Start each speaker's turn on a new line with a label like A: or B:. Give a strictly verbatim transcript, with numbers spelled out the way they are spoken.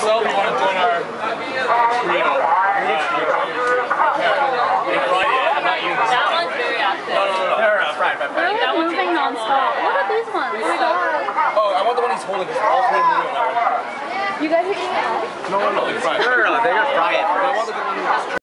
A: yourself, you want to join our trio.
B: That one's very active.
A: No, no, no, no. They're uh, fried, fried, fried.
B: That one's moving non-stop. What are these ones?
A: Oh, I want the one he's holding because all three moving on that one.
B: You guys are eating it?
A: No, no, no, they're fried.
C: No, no, no, they're gonna fry it.
A: I want the one